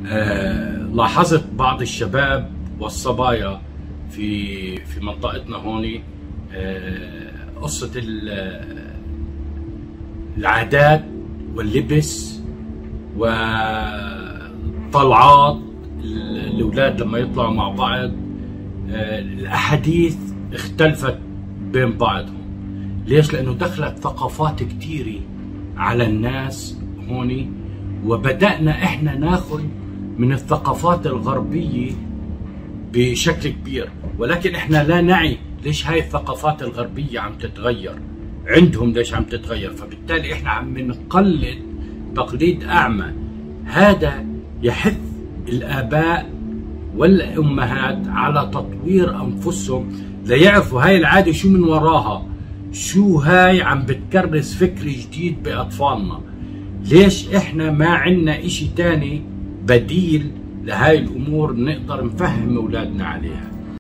لاحظت بعض الشباب والصبايا في منطقتنا هون قصة العادات واللبس والطلعات. الأولاد لما يطلعوا مع بعض الأحاديث اختلفت بين بعضهم. ليش؟ لأنه دخلت ثقافات كتيرة على الناس هون، وبدأنا إحنا ناخذ من الثقافات الغربية بشكل كبير، ولكن إحنا لا نعي ليش هاي الثقافات الغربية عم تتغير عندهم، ليش عم تتغير. فبالتالي إحنا عم نقلد تقليد أعمى. هذا يحث الآباء والأمهات على تطوير أنفسهم ليعرفوا هاي العادة شو من وراها، شو هاي عم بتكرس فكر جديد بأطفالنا. ليش إحنا ما عنا إشي تاني بديل لهاي الأمور نقدر نفهم أولادنا عليها؟